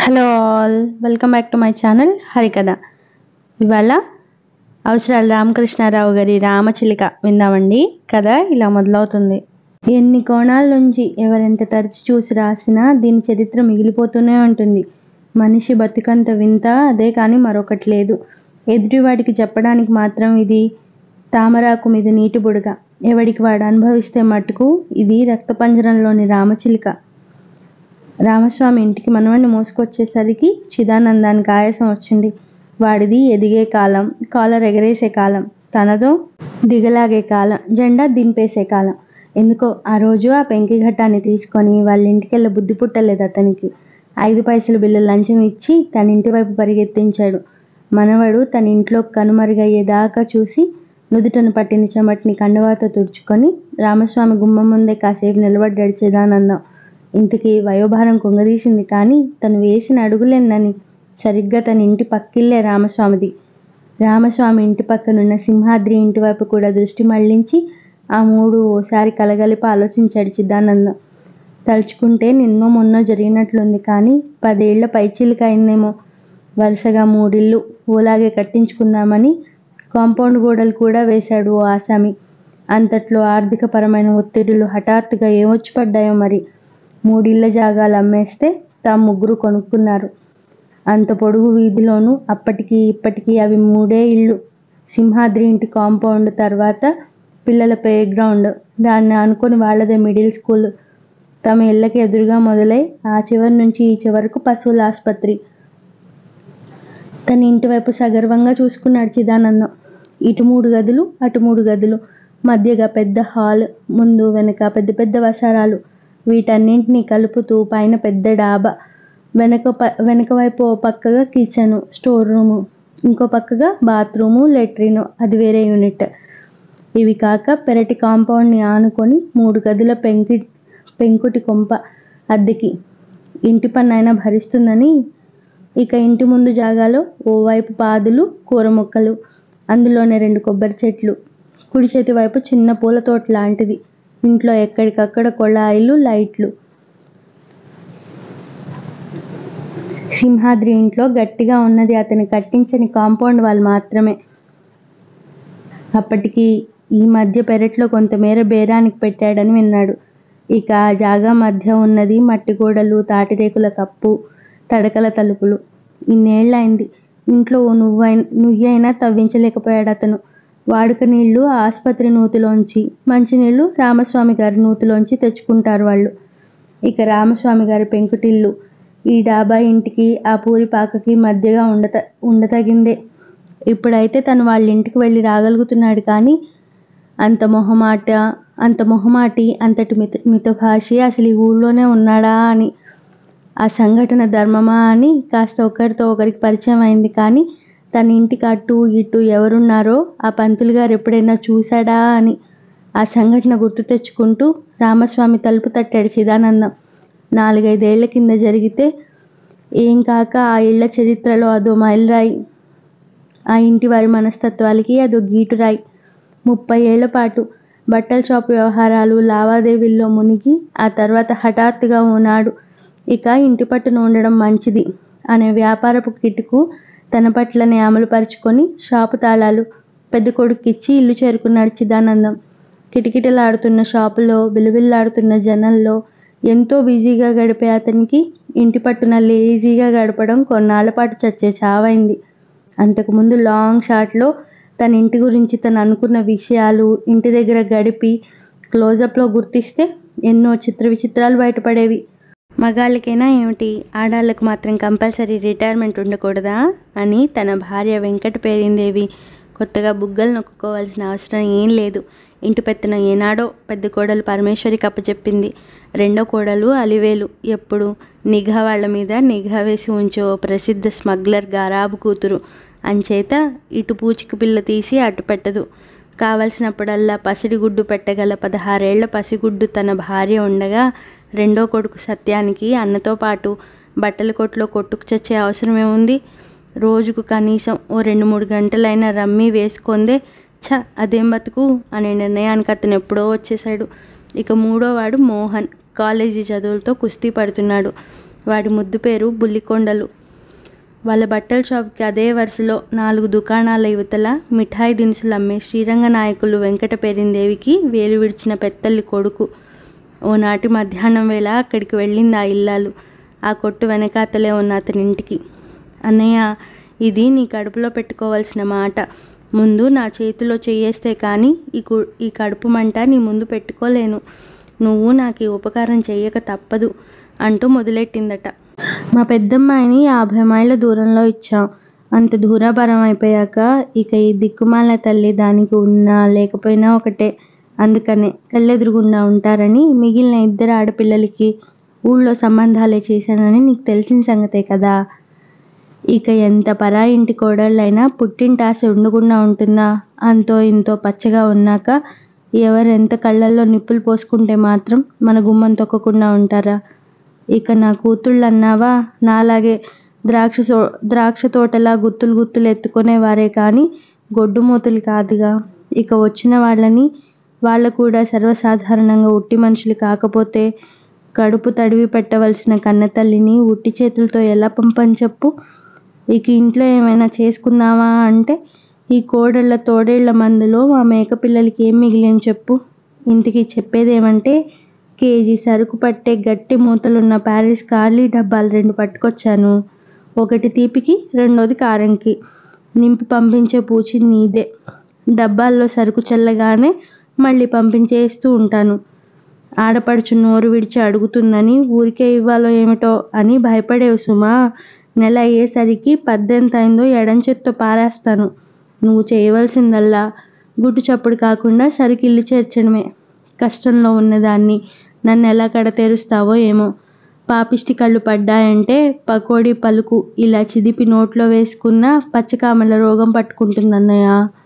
Hello all, welcome back to my channel Harikatha. ఇవాళ అవసరాల రామకృష్ణారావు గారి రామచిలుక విందామండి. కథ ఇలా మొదలవుతుంది. ఎన్ని కోణాల నుంచి ఎవరెంత తరచి చూసి రాసినా దీని చరిత్ర మిగిలిపోతూనే ఉంటుంది. మనిషి బతుకంత వింత అదే కానీ మరొకటి లేదు. ఎదుటివాడికి చెప్పడానికి మాత్రం ఇది తామరాకు మీద నీటి బుడగ. ఎవడికి వాడు అనుభవిస్తే మట్టుకు ఇది రక్తపంజరంలోని రామచిలుక. రామస్వామి ఇంటికి మనవణ్ణి మోసుకొచ్చేసరికి చిదానందానికి ఆయాసం వచ్చింది. వాడిది ఎదిగే కాలం, కాలర్ ఎగరేసే కాలం, తనదో దిగలాగే కాలం, జెండా దింపేసే కాలం. ఎందుకో ఆ రోజు ఆ పెంకి ఘట్టాన్ని తీసుకొని వాళ్ళ ఇంటికెళ్ళ బుద్ధి పుట్టలేదు అతనికి. 5 పైసలు బిల్లు లంచం ఇచ్చి తన ఇంటి వైపు పరిగెత్తించాడు. మనవడు తన ఇంట్లో కనుమరుగయ్యేదాకా చూసి నుదుటను పట్టిన చెమటిని కండువాతో తుడుచుకొని రామస్వామి గుమ్మం ముందే కాసేపు నిలబడ్డాడు చిదానందం. ఇంటికి వయోభారం కుంగదీసింది కానీ తను వేసిన అడుగులేనని సరిగ్గా తన ఇంటి పక్కిల్లే రామస్వామిది. రామస్వామి ఇంటి పక్కనున్న సింహాద్రి ఇంటి వైపు కూడా దృష్టి మళ్లించి ఆ మూడు ఓసారి కలగలిపి ఆలోచించాడు చిదానందం. తలుచుకుంటే నిన్నో మొన్నో జరిగినట్లుంది కానీ 10 ఏళ్ల పైచిలుక అయిందేమో. వరుసగా 3 ఇళ్ళు ఓలాగే కట్టించుకుందామని కాంపౌండ్ గోడలు కూడా వేశాడు ఓ ఆసామి. అంతట్లో ఆర్థికపరమైన ఒత్తిడులు హఠాత్తుగా ఏమొచ్చి పడ్డాయో మరి. 3 ఇళ్ల జాగాలు అమ్మేస్తే తాము 3 కొనుక్కున్నారు. అంత పొడుగు వీధిలోనూ అప్పటికి ఇప్పటికీ అవి 3 ఇళ్ళు. సింహాద్రి ఇంటి కాంపౌండ్ తర్వాత పిల్లల ప్లే గ్రౌండ్, దాన్ని అనుకుని వాళ్ళదే మిడిల్ స్కూల్. తమ ఇళ్ళకి ఎదురుగా మొదలై ఆ చివరి నుంచి ఈ చివరకు పశువుల ఆసుపత్రి. తన ఇంటి వైపు సగర్వంగా చూసుకున్నాడు చిదానందం. ఇటు 3 గదులు, అటు 3 గదులు, మధ్యగా పెద్ద హాల్, ముందు వెనక పెద్ద పెద్ద వసారాలు. వీటన్నింటినీ కలుపుతూ పైన పెద్ద డాబా, వెనక వైపు ఓ పక్కగా కిచెను, స్టోర్ రూము, ఇంకో పక్కగా బాత్రూము, లెట్రిను, అది వేరే యూనిట్. ఇవి కాక పెరటి కాంపౌండ్ని ఆనుకొని 3 గదుల పెంకుటి కొంప అద్దెకి. ఇంటి పన్నైనా భరిస్తుందని ఇక ఇంటి ముందు జాగాలో ఓవైపు పాదులు, కూర మొక్కలు, అందులోనే 2 కొబ్బరి చెట్లు, కుడి చేతి వైపు చిన్న పూల తోట లాంటిది. ఇంట్లో ఎక్కడికక్కడ కొళాయిలు, లైట్లు. సింహాద్రి ఇంట్లో గట్టిగా ఉన్నది అతని కట్టించని కాంపౌండ్ వాల్ మాత్రమే. అప్పటికి ఈ మధ్య పెరట్లో కొంతమేర బేరానికి పెట్టాడని విన్నాడు. ఇక ఆ జాగా మధ్య ఉన్నది మట్టి గోడలు, తాటిరేకుల కప్పు, తడకల తలుపులు. ఇన్నేళ్లైంది ఇంట్లో ఓ నుయ్యైనా తవ్వించలేకపోయాడు అతను. వాడుక నీళ్లు ఆసుపత్రి నూతిలోంచి, మంచినీళ్లు రామస్వామి గారి నూతిలోంచి తెచ్చుకుంటారు వాళ్ళు. ఇక రామస్వామి గారి పెంకుటిల్లు ఈ డాబా ఇంటికి ఆ పూరి పాకకి మధ్యగా ఉండతగిందే. ఇప్పుడైతే తను వాళ్ళ ఇంటికి వెళ్ళి రాగలుగుతున్నాడు కానీ అంత మొహమాటి, అంతటి మితభాషి అసలు ఈ ఊళ్ళోనే ఉన్నాడా అని, ఆ సంఘటన ధర్మమా అని కాస్త ఒకరితో ఒకరికి పరిచయం అయింది కానీ తన ఇంటికి అటు ఇటు ఎవరున్నారో ఆ పంతులు గారు ఎప్పుడైనా చూశాడా అని ఆ సంఘటన గుర్తు తెచ్చుకుంటూ రామస్వామి తలుపు తట్టాడు చిదానందం. 4-5 ఏళ్ల కింద జరిగితే ఏం కాక ఆ ఇళ్ల చరిత్రలో అదో మైలురాయి. ఆ ఇంటి వారి మనస్తత్వాలకి అదో గీటురాయి. 30 ఏళ్ల పాటు బట్టల షాపు వ్యవహారాలు, లావాదేవీల్లో మునిగి ఆ తర్వాత హఠాత్తుగా ఓనాడు ఇక ఇంటి పట్టున ఉండడం మంచిది అనే వ్యాపారపు కిటుకు తన పట్లనే అమలుపరుచుకొని షాపు తాళాలు పెద్ద కొడుక్కిచ్చి ఇల్లు చేరుకున్నాడు చిదానందం. కిటకిటలాడుతున్న షాపులో, బిలబిల్లాడుతున్న జనంలో ఎంతో బిజీగా గడిపే అతనికి ఇంటి పట్టున లేజీగా గడపడం కొన్నాళ్లపాటు చచ్చే చావైంది. అంతకుముందు లాంగ్ షాట్లో తన ఇంటి గురించి తను అనుకున్న విషయాలు, ఇంటి దగ్గర గడిపి క్లోజప్లో గుర్తిస్తే ఎన్నో చిత్ర విచిత్రాలు బయటపడేవి. మగాళ్ళకైనా ఏమిటి, ఆడాళ్లకు మాత్రం కంపల్సరీ రిటైర్మెంట్ ఉండకూడదా అని తన భార్య వెంకట పేరిందేవి కొత్తగా బుగ్గలు నొక్కుకోవాల్సిన అవసరం ఏం లేదు. ఇంటి పెత్తనం ఏనాడో పెద్ద కోడలు పరమేశ్వరికి అప్పచెప్పింది. రెండో కోడలు అలివేలు ఎప్పుడు నిఘా వాళ్ల మీద నిఘా వేసి ఉంచే ఓ ప్రసిద్ధ స్మగ్లర్ గారాబు కూతురు. అంచేత ఇటు పూచిక పిల్ల తీసి అటు పెట్టదు. కావలసినప్పుడల్లా పసిడిగుడ్డు పెట్టగల 16 ఏళ్ల పసిగుడ్డు తన భార్య ఉండగా రెండో కొడుకు సత్యానికి అన్నతో పాటు బట్టల కొట్లో కొట్టుకు చచ్చే అవసరమేముంది? రోజుకు కనీసం ఓ 2-3 గంటలైనా రమ్మీ వేసుకొందే అదేం బతుకు అనే నిర్ణయానికి అతను ఎప్పుడో వచ్చేశాడు. ఇక మూడోవాడు మోహన్ కాలేజీ చదువులతో కుస్తీ పడుతున్నాడు. వాడి ముద్దు పేరు బుల్లికొండలు. వాళ్ళ బట్టల షాప్కి అదే వరుసలో 4 దుకాణాల యువతల మిఠాయి దినుసులు అమ్మే శ్రీరంగ నాయకులు వెంకట పెరిందేవికి వేలు విడిచిన పెత్తల్లి కొడుకు. ఓనాటి మధ్యాహ్నం వేళ అక్కడికి వెళ్ళింది ఆ ఇల్లాలు, ఆ కొట్టు వెనకాతలే ఉన్న అతని ఇంటికి. అన్నయ్య, ఇది నీ కడుపులో పెట్టుకోవాల్సిన మాట. ముందు నా చేతిలో చెయ్యేస్తే కానీ ఈ కడుపు మంట నీ ముందు పెట్టుకోలేను. నువ్వు నాకు ఈ ఉపకారం చెయ్యక తప్పదు అంటూ మొదలెట్టిందట. మా పెద్దమ్మాయిని 50 మైళ్ళ దూరంలో ఇచ్చాం. అంత దూరాభారం అయిపోయాక ఇక ఈ దిక్కుమాల తల్లి దానికి ఉన్నా లేకపోయినా ఒకటే. అందుకనే కళ్ళెదురుగుండా ఉంటారని మిగిలిన 2 ఆడపిల్లలకి ఊళ్ళో సంబంధాలే చేశానని నీకు తెలిసిన సంగతే కదా. ఇక ఎంత పరాయి ఇంటి కోడళ్ళైనా పుట్టింటి ఆశ ఉండకుండా ఉంటుందా? అంతో ఇంతో పచ్చగా ఉన్నాక ఎవరెంత కళ్ళల్లో నిప్పులు పోసుకుంటే మాత్రం మన గుమ్మం తొక్కకుండా ఉంటారా? ఇక నా కూతుళ్ళు అన్నావా, నాలాగే ద్రాక్ష తోటలా గుత్తులు గుత్తులు ఎత్తుకునేవారే కానీ గొడ్డుమూతులు కాదుగా. ఇక వచ్చిన వాళ్ళ కూడా సర్వసాధారణంగా ఉట్టి మనుషులు కాకపోతే కడుపు తడివి పెట్టవలసిన కన్నతల్లిని ఉట్టి చేతులతో ఎలా పంపని చెప్పు. ఇక ఇంట్లో ఏమైనా చేసుకుందామా అంటే ఈ కోడళ్ళ తోడేళ్ల మందులో మా మేకపిల్లలకి ఏం మిగిలిని చెప్పు. ఇంటికి చెప్పేదేమంటే కేజీ సరుకు పట్టే గట్టి మూతలున్న ప్యారిస్ ఖాళీ డబ్బాలు 2 పట్టుకొచ్చాను. ఒకటి తీపికి, రెండోది కారంకి. నింపి పంపించే పూచి నీదే. డబ్బాల్లో సరుకు చల్లగానే మళ్ళీ పంపించేస్తూ ఉంటాను. ఆడపడుచు నోరు విడిచి అడుగుతుందని ఊరికే ఇవ్వాలో ఏమిటో అని భయపడేవు సుమా. నెల అయ్యేసరికి 10 ఎంత అయిందో ఎడంచేత్తో పారేస్తాను. నువ్వు చేయవలసిందల్లా గుట్టు చప్పుడు కాకుండా సరికి ఇల్లు చేర్చడమే. కష్టంలో ఉన్నదాన్ని నన్ను ఎలా కడతేరుస్తావో ఏమో. పాపిష్టి కళ్ళు పడ్డాయంటే పకోడీ పలుకు ఇలా చిదిపి నోట్లో వేసుకున్న పచ్చకామల రోగం పట్టుకుంటుందన్నయ్య.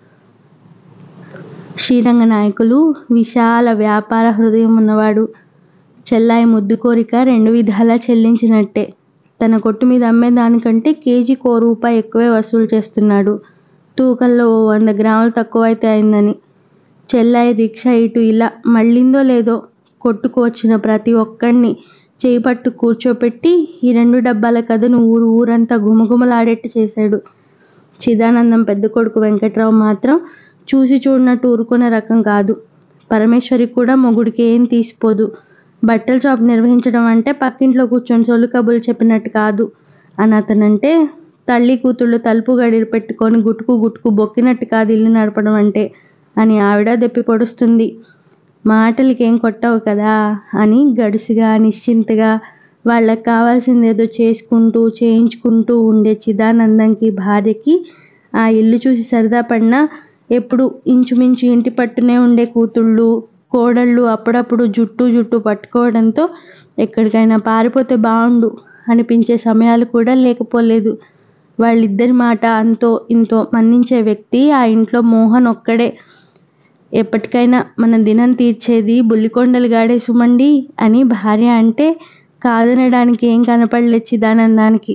శ్రీరంగ నాయకులు విశాల వ్యాపార హృదయం ఉన్నవాడు. చెల్లాయి ముద్దు కోరిక 2 విధాలా చెల్లించినట్టే. తన కొట్టు మీద అమ్మేదానికంటే కేజీకి ₹1 ఎక్కువే వసూలు చేస్తున్నాడు. తూకంలో 100 గ్రాములు తక్కువైతే అయిందని. చెల్లాయి రిక్షా ఇటు ఇలా మళ్ళిందో లేదో కొట్టుకు వచ్చిన ప్రతి ఒక్కడిని చేయి పట్టు కూర్చోపెట్టి ఈ 2 డబ్బాల కథను ఊరంతా గుమగుమలాడేట్టు చేశాడు. చిదానందం పెద్ద కొడుకు వెంకట్రావు మాత్రం చూసి చూడనట్టు ఊరుకునే రకం కాదు. పరమేశ్వరి కూడా మొగుడికి ఏం తీసిపోదు. బట్టల షాప్ నిర్వహించడం అంటే పక్కింట్లో కూర్చొని సొల్లు కబుర్లు చెప్పినట్టు కాదు అని అతనంటే, తల్లి కూతుళ్ళు తలుపు గడిలు పెట్టుకొని గుట్టుకు బొక్కినట్టు కాదు ఇల్లు నడపడం అంటే అని ఆవిడ దెప్పి పొడుస్తుంది. మాటలకేం కొట్టవు కదా అని గడుసుగా నిశ్చింతగా వాళ్ళకి కావాల్సిందేదో చేసుకుంటూ చేయించుకుంటూ ఉండే చిదానందంకి భార్యకి ఆ ఇల్లు చూసి సరదా పడినా ఎప్పుడు ఇంచుమించు ఇంటి పట్టునే ఉండే కూతుళ్ళు కోడళ్ళు అప్పుడప్పుడు జుట్టు పట్టుకోవడంతో ఎక్కడికైనా పారిపోతే బాగుండు అనిపించే సమయాలు కూడా లేకపోలేదు. వాళ్ళిద్దరి మాట అంతో ఇంతో మన్నించే వ్యక్తి ఆ ఇంట్లో మోహన్ ఒక్కడే. ఎప్పటికైనా మన దినం తీర్చేది బుల్లికొండలు గాడే సుమండి అని భార్య అంటే కాదనడానికి ఏం కనపడలేదు చిదానందానికి.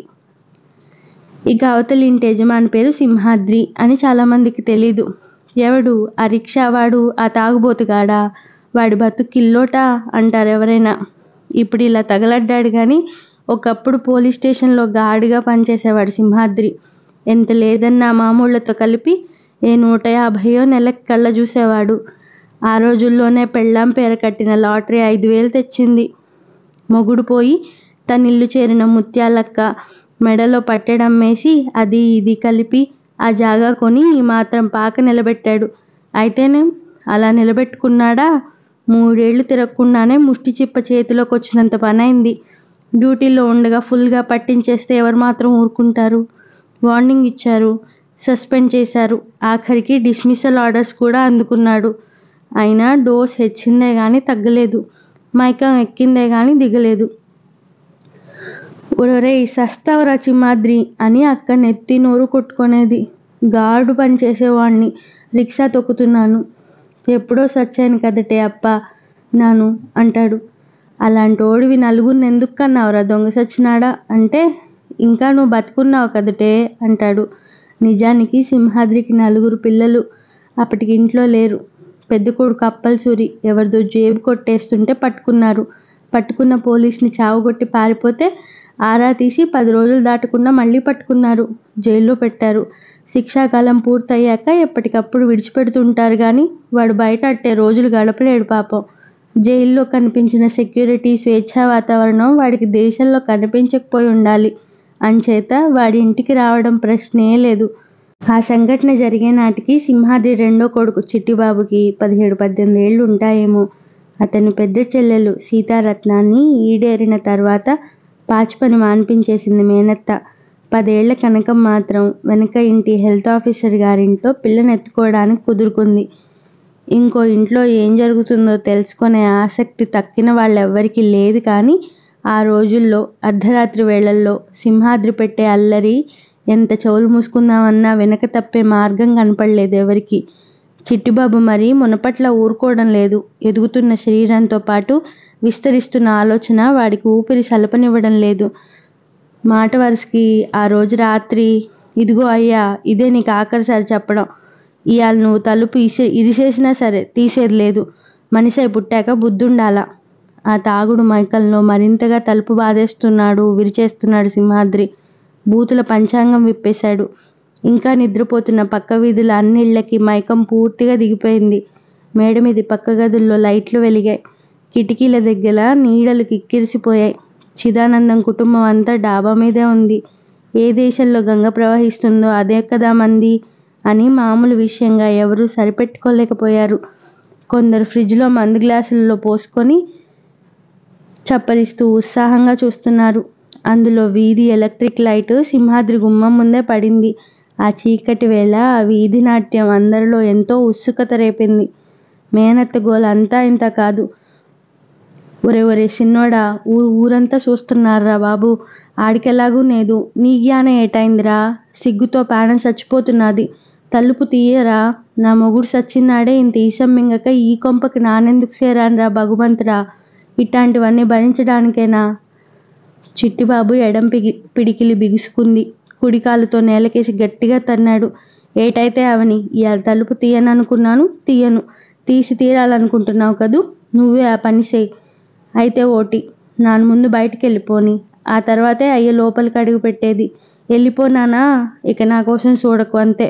ఇక అవతలి ఇంటి యజమాని పేరు సింహాద్రి అని చాలామందికి తెలీదు. ఎవడు ఆ రిక్షావాడు, ఆ తాగుబోతుగాడా, వాడి బతుకిల్లోటా అంటారు ఎవరైనా. ఇప్పుడు ఇలా తగలడ్డాడు కానీ ఒకప్పుడు పోలీస్ స్టేషన్లో గార్డుగా పనిచేసేవాడు సింహాద్రి. ఎంత లేదన్నా మామూళ్లతో కలిపి 150 నెలకి కళ్ళ చూసేవాడు. ఆ రోజుల్లోనే పెళ్ళాం పేర కట్టిన లాటరీ 5,000 తెచ్చింది. మొగుడు పోయి తనిల్లు చేరిన ముత్యాలక్క మెడలో పట్టెడమ్మేసి అది ఇది కలిపి ఆ జాగా కొని ఈ మాత్రం పాక నిలబెట్టాడు. అయితేనే అలా నిలబెట్టుకున్నాడా? 3 ఏళ్ళు తిరగకుండానే ముష్టి చిప్ప చేతిలోకి వచ్చినంత పనైంది. డ్యూటీలో ఉండగా ఫుల్గా పట్టించేస్తే ఎవరు మాత్రం ఊరుకుంటారు? వార్నింగ్ ఇచ్చారు, సస్పెండ్ చేశారు, ఆఖరికి డిస్మిసల్ ఆర్డర్స్ కూడా అందుకున్నాడు. అయినా డోస్ హెచ్చిందే కానీ తగ్గలేదు, మైకం ఎక్కిందే కానీ దిగలేదు. ఒరేయ్ సస్తావరా చింహాద్రి అని అక్క నెత్తి నోరు కొట్టుకునేది. గార్డు పని చేసేవాణ్ణి, రిక్షా తొక్కుతున్నాను, ఎప్పుడో సచ్చాను కదటే అప్ప నాను అంటాడు. అలాంటోడివి నలుగురిని ఎందుకు కన్నావురా దొంగ సచ్చినాడా అంటే, ఇంకా నువ్వు బతుకున్నావు కదటే అంటాడు. నిజానికి సింహాద్రికి 4 పిల్లలు. అప్పటికి ఇంట్లో లేరు. పెద్ద కొడుకు అప్పల్సూరి ఎవరిదో జేబు కొట్టేస్తుంటే పట్టుకున్నారు. పట్టుకున్న పోలీసుని చావుగొట్టి పారిపోతే ఆరా తీసి 10 రోజులు దాటకుండా మళ్ళీ పట్టుకున్నారు. జైల్లో పెట్టారు. శిక్షాకాలం పూర్తయ్యాక ఎప్పటికప్పుడు విడిచిపెడుతుంటారు కానీ వాడు బయట అట్టే రోజులు గడపలేడు పాపం. జైల్లో కనిపించిన సెక్యూరిటీ, స్వేచ్ఛా వాతావరణం వాడికి దేశంలో కనిపించకపోయి ఉండాలి. అంచేత వాడి ఇంటికి రావడం ప్రశ్నే లేదు. ఆ సంఘటన జరిగే నాటికి సింహాద్రి రెండో కొడుకు చిట్టిబాబుకి 17-18 ఏళ్ళు ఉంటాయేమో. అతని పెద్ద చెల్లెలు సీతారత్నాన్ని ఈడేరిన తర్వాత పాచిపని మాన్పించేసింది మేనత్త. 10 ఏళ్ల కనకం మాత్రం వెనక ఇంటి హెల్త్ ఆఫీసర్ గారింట్లో పిల్లనెత్తుకోవడానికి కుదురుకుంది. ఇంకో ఇంట్లో ఏం జరుగుతుందో తెలుసుకునే ఆసక్తి తక్కిన వాళ్ళెవ్వరికీ లేదు. కానీ ఆ రోజుల్లో అర్ధరాత్రి వేళల్లో సింహాద్రి పెట్టే అల్లరి ఎంత చెవులు మూసుకుందామన్నా వెనక తప్పే మార్గం కనపడలేదు ఎవరికి. చిట్టిబాబు మరి మునపట్ల ఊరుకోవడం లేదు. ఎదుగుతున్న శరీరంతో పాటు విస్తరిస్తున్న ఆలోచన వాడికి ఊపిరి సలపనివ్వడం లేదు. మాట వరుసకి ఆ రోజు రాత్రి, ఇదిగో అయ్యా, ఇదే నీకు ఆఖరిసారి చెప్పడం. ఇవాళ నువ్వు తలుపు ఇరిసేసినా సరే తీసేది లేదు. మనిషి పుట్టాక బుద్ధుండాలా. ఆ తాగుడు మైకంలో మరింతగా తలుపు బాధేస్తున్నాడు, విరిచేస్తున్నాడు సింహాద్రి. బూతుల పంచాంగం విప్పేశాడు. ఇంకా నిద్రపోతున్న పక్క వీధుల అన్నిళ్ళకి మైకం పూర్తిగా దిగిపోయింది. మేడ మీది పక్క గదుల్లో లైట్లు వెలిగాయి. కిటికీల దగ్గర నీడలు కిక్కిరిసిపోయాయి. చిదానందం కుటుంబం అంతా డాబా మీదే ఉంది. ఏ దేశంలో గంగ ప్రవహిస్తుందో అదే కదా మంది అని మామూలు విషయంగా ఎవరూ సరిపెట్టుకోలేకపోయారు. కొందరు ఫ్రిడ్జ్లో మందు గ్లాసులలో పోసుకొని చప్పరిస్తూ ఉత్సాహంగా చూస్తున్నారు. అందులో వీధి ఎలక్ట్రిక్ లైటు సింహాద్రి గుమ్మం ముందే పడింది. ఆ చీకటి వేళ ఆ వీధి నాట్యం అందరిలో ఎంతో ఉత్సుకత రేపింది. మేనత్త గోల అంతా ఇంత కాదు. ఒరే సిన్నోడా, ఊరంతా చూస్తున్నారా బాబు, ఆడికెలాగూ లేదు, నీ జ్ఞానం ఏటైందిరా, సిగ్గుతో ప్రాణం చచ్చిపోతున్నది, తలుపు తీయరా, నా మొగుడు సచ్చినాడే ఇంత ఈసం మింగక ఈ కొంపకి నానెందుకు చేరాన్రా భగవంతుడా, ఇట్లాంటివన్నీ భరించడానికేనా? చిట్టిబాబు ఎడం పిడికిలి బిగుసుకుంది. కుడికాలుతో నేలకేసి గట్టిగా తన్నాడు. ఏటైతే అవని, ఇవాళ తలుపు తీయననుకున్నాను, తీయను. తీసి తీరాలనుకుంటున్నావు కదూ, నువ్వే ఆ పని చేయి. అయితే ఓటి, నాను ముందు బయటికి వెళ్ళిపోని, ఆ తర్వాతే అయ్య లోపలికి అడుగు పెట్టేది. వెళ్ళిపోనానా, ఇక నా కోసం చూడకు, అంతే.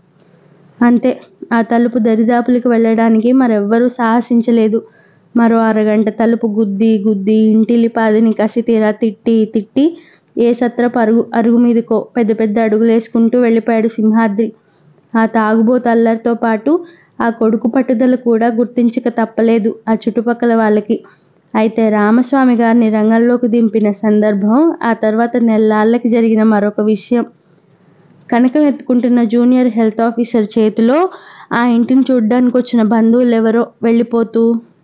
అంతే. ఆ తలుపు దరిదాపులకు వెళ్ళడానికి మరెవ్వరూ సాహసించలేదు. మరో అరగంట తలుపు గుద్ది ఇంటిలిపాదిని కసితీరా తిట్టి ఏ సత్రపు అరుగు మీదకో పెద్ద పెద్ద అడుగులేసుకుంటూ వెళ్ళిపోయాడు సింహాద్రి. ఆ తాగుబోతు అల్లరితో పాటు ఆ కొడుకు పట్టుదల కూడా గుర్తించక తప్పలేదు ఆ చుట్టుపక్కల వాళ్ళకి. అయితే రామస్వామి గారిని రంగంలోకి దింపిన సందర్భం, ఆ తర్వాత నెల్లాళ్ళకి జరిగిన మరొక విషయం. కనకం ఎత్తుకుంటున్న జూనియర్ హెల్త్ ఆఫీసర్ చేతిలో ఆ ఇంటిని చూడ్డానికి వచ్చిన బంధువులెవరో వెళ్ళిపోతూ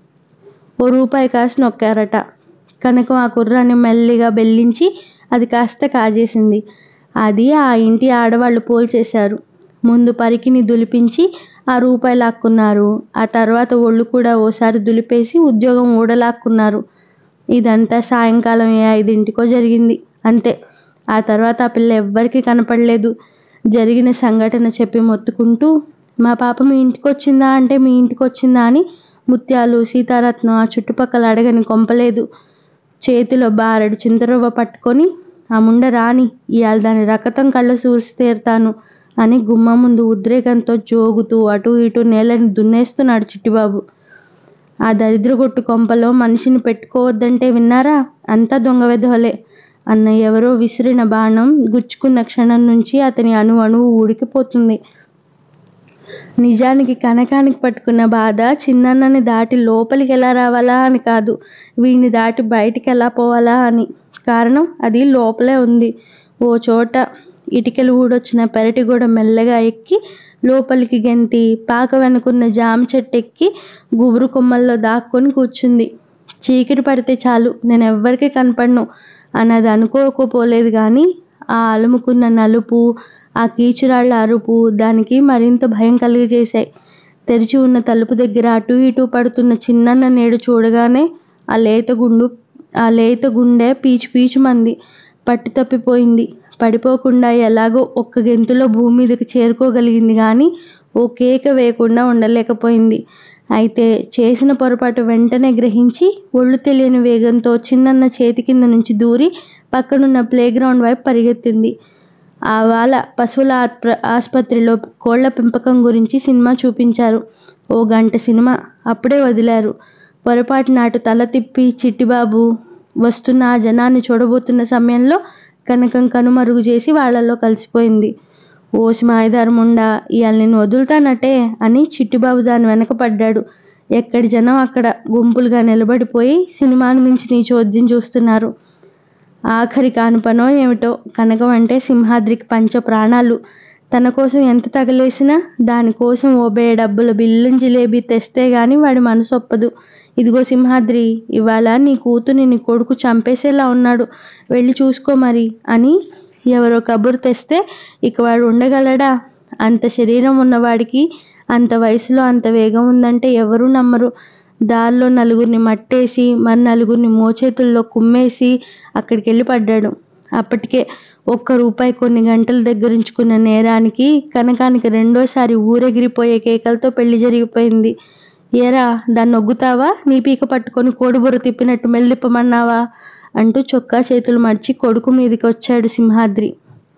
ఓ రూపాయి కాసి నొక్కారట. కనకం ఆ కుర్రాన్ని మెల్లిగా బెల్లించి అది కాస్త కాజేసింది. అది ఆ ఇంటి ఆడవాళ్ళు పోల్చేశారు. ముందు పరికిని దులిపించి ఆ రూపాయి లాక్కున్నారు. ఆ తర్వాత ఒళ్ళు కూడా ఓసారి దులిపేసి ఉద్యోగం ఊడలాక్కున్నారు. ఇదంతా సాయంకాలం 5 జరిగింది. అంతే. ఆ తర్వాత ఆ పిల్ల ఎవ్వరికీ కనపడలేదు. జరిగిన సంఘటన చెప్పి మొత్తుకుంటూ, మా పాప మీ ఇంటికి వచ్చిందా అంటే మీ ఇంటికి వచ్చిందా అని ముత్యాలు, సీతారత్నం ఆ చుట్టుపక్కల అడగని కొంపలేదు. చేతిలో బారెడు చింతరవ్వ పట్టుకొని, ఆ ముండ రాని, ఇవాళ దాని రకతం కళ్ళ చూసి తీరుతాను అని గుమ్మం ముందు ఉద్రేకంతో జోగుతూ అటూ ఇటూ నేలని దున్నేస్తున్నాడు చిట్టిబాబు. ఆ దరిద్రగొట్టు కొంపలో మనిషిని పెట్టుకోవద్దంటే విన్నారా, అంతా దొంగ వెధవలే అన్న ఎవరో విసిరిన బాణం గుచ్చుకున్న క్షణం నుంచి అతని అణువు ఉడికిపోతుంది. నిజానికి కనకానికి పట్టుకున్న బాధ చిన్నన్నని దాటి లోపలికి ఎలా రావాలా అని కాదు, వీడిని దాటి బయటికి ఎలా పోవాలా అని. కారణం అది లోపలే ఉంది. ఓ చోట ఇటికలు ఊడొచ్చిన పెరటి గోడ మెల్లగా ఎక్కి లోపలికి గెంతి పాక వెనుకున్న జామ చెట్టు ఎక్కి గుబురు కొమ్మల్లో దాక్కొని కూర్చుంది. చీకటి పడితే చాలు, నేనెవ్వరికీ కనపడను అన్నది అనుకోకపోలేదు. కానీ ఆ అలుముకున్న నలుపు, ఆ కీచురాళ్ల అరుపు దానికి మరింత భయం కలిగజేశాయి. తెరిచి ఉన్న తలుపు దగ్గర అటూ ఇటూ పడుతున్న చిన్నన్న నీడ చూడగానే ఆ లేత గుండె పీచుమంది. పట్టు తప్పిపోయింది. పడిపోకుండా ఎలాగో ఒక్క గెంతులో భూమి మీదకి చేరుకోగలిగింది. కానీ ఓ కేక వేయకుండా ఉండలేకపోయింది. అయితే చేసిన పొరపాటు వెంటనే గ్రహించి ఒళ్ళు తెలియని వేగంతో చిన్నన్న చేతి కింద నుంచి దూరి పక్కనున్న ప్లేగ్రౌండ్ వైపు పరిగెత్తింది. ఆ వాళ్ళ పశువుల ఆస్పత్రిలో కోళ్ల పెంపకం గురించి సినిమా చూపించారు. 1 గంట సినిమా. అప్పుడే వదిలారు. పొరపాటున అటు తల తిప్పి చిట్టిబాబు వస్తున్న ఆ జనాన్ని చూడబోతున్న సమయంలో కనకం కనుమరుగు చేసి వాళ్లలో కలిసిపోయింది. ఓసి మాయదారు ముండా, ఇవాళ నేను వదులుతానటే అని చిట్టిబాబు దాని వెనక పడ్డాడు. ఎక్కడి జనం అక్కడ గుంపులుగా నిలబడిపోయి సినిమాను మించి నీ చోద్యం చూస్తున్నారు. ఆఖరి కానుపనో ఏమిటో, కనకం అంటే సింహాద్రికి పంచ ప్రాణాలు. తన కోసం ఎంత తగలేసినా దానికోసం 50 డబ్బుల బిల్లం జిలేబీ తెస్తే గాని వాడి మనసు ఒప్పదు. ఇదిగో సింహాద్రి, ఇవాళ నీ కూతుర్ని నీ కొడుకు చంపేసేలా ఉన్నాడు, వెళ్ళి చూసుకో మరి అని ఎవరో కబురు తెస్తే ఇక వాడు ఉండగలడా? అంత శరీరం ఉన్నవాడికి అంత వయసులో అంత వేగం ఉందంటే ఎవరూ నమ్మరు. దారిలో నలుగురిని మట్టేసి మరి నలుగురిని మోచేతుల్లో కుమ్మేసి అక్కడికి వెళ్ళి పడ్డాడు. అప్పటికే ₹1 కొన్ని గంటల దగ్గరుంచుకున్న నేరానికి కనకానికి రెండోసారి ఊరెగిరిపోయే కేకలతో పెళ్లి జరిగిపోయింది. ఏరా, దాన్ని ఒగ్గుతావా? నీ పీక పట్టుకొని కోడిబుర్ర తిప్పినట్టు మెల్లిప్పమన్నావా అంటూ చొక్కా చేతులు మడిచి కొడుకు మీదికి వచ్చాడు సింహాద్రి.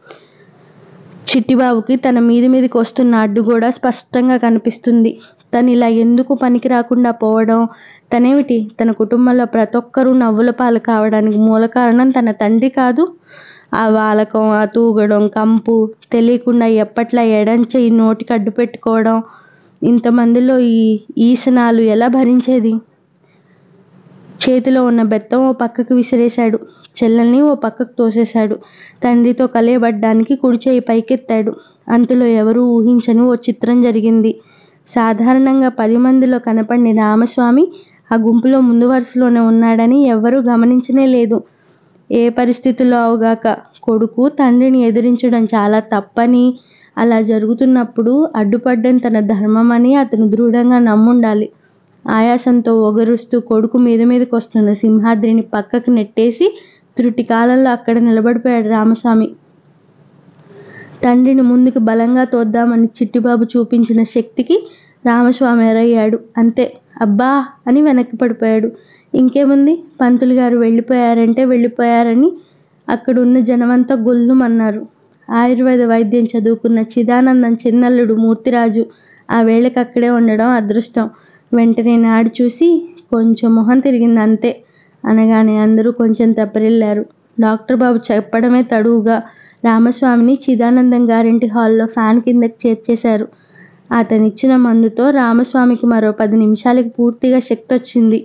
చిట్టిబాబుకి తన మీదికి వస్తున్న అడ్డు కూడా స్పష్టంగా కనిపిస్తుంది. తను ఇలా ఎందుకు పనికి రాకుండా పోవడం, తనేమిటి తన కుటుంబంలో ప్రతి ఒక్కరూ నవ్వుల పాలు కావడానికి మూల కారణం తన తండ్రి కాదు? ఆ వాలకం, ఆ తూగడం, కంపు తెలియకుండా ఎప్పట్లా ఎడంచెయ్యి నోటికి అడ్డు పెట్టుకోవడం, ఇంతమందిలో ఈ ఈసనాలు ఎలా భరించేది? చేతిలో ఉన్న బెత్తం ఓ పక్కకు విసిరేశాడు. చెల్లెల్ని ఓ పక్కకు తోసేశాడు. తండ్రితో కలియబడ్డానికి కుడి చేయి పైకెత్తాడు. అంతలో ఎవరూ ఊహించని ఓ చిత్రం జరిగింది. సాధారణంగా 10 మందిలో కనపడిన రామస్వామి ఆ గుంపులో ముందు వరుసలోనే ఉన్నాడని ఎవ్వరూ గమనించనే లేదు. ఏ పరిస్థితుల్లో అవగాక కొడుకు తండ్రిని ఎదిరించడం చాలా తప్పని, అలా జరుగుతున్నప్పుడు అడ్డుపడ్డం తన ధర్మమని అతను దృఢంగా నమ్ముండాలి. ఆయాసంతో ఒగరుస్తూ కొడుకు మీదకి వస్తున్న సింహాద్రిని పక్కకు నెట్టేసి త్రుటి కాలంలో అక్కడ నిలబడిపోయాడు రామస్వామి. తండ్రిని ముందుకు బలంగా తోద్దామని చిట్టిబాబు చూపించిన శక్తికి రామస్వామి ఎరయ్యాడు. అంతే, అబ్బా అని వెనక్కి పడిపోయాడు. ఇంకేముంది, పంతులు గారు వెళ్ళిపోయారంటే వెళ్ళిపోయారని అక్కడున్న జనమంతా గొల్లుమన్నారు. ఆయుర్వేద వైద్యం చదువుకున్న చిదానందం చిన్నల్లుడు మూర్తిరాజు ఆ వేళకి అక్కడే ఉండడం అదృష్టం. వెంటనే నాడి చూసి కొంచెం మొహం తిరిగింది అంతే అనగానే అందరూ కొంచెం తెప్పరిల్లారు. డాక్టర్ బాబు చెప్పడమే తడువుగా రామస్వామిని చిదానందం గారింటి హాల్లో ఫ్యాన్ కిందకి చేర్చేశారు. అతనిచ్చిన మందుతో రామస్వామికి మరో 10 నిమిషాలకి పూర్తిగా శక్తి వచ్చింది.